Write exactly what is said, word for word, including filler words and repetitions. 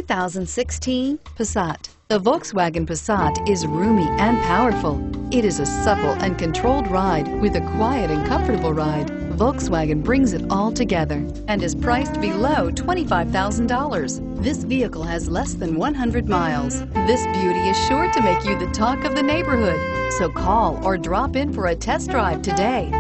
thousand sixteen Passat. The Volkswagen Passat is roomy and powerful. It is a supple and controlled ride with a quiet and comfortable ride. Volkswagen brings it all together and is priced below twenty-five thousand dollars. This vehicle has less than one hundred miles. This beauty is sure to make you the talk of the neighborhood. So call or drop in for a test drive today.